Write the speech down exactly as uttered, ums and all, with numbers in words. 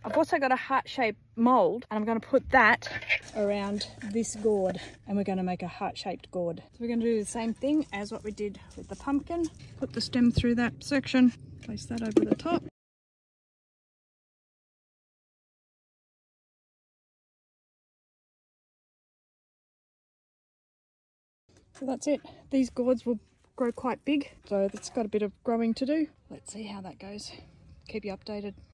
I've also got a heart-shaped mould, and I'm going to put that around this gourd, and we're going to make a heart-shaped gourd. So we're going to do the same thing as what we did with the pumpkin. Put the stem through that section, place that over the top. So that's it. These gourds will grow quite big, so it's got a bit of growing to do. Let's see how that goes. Keep you updated.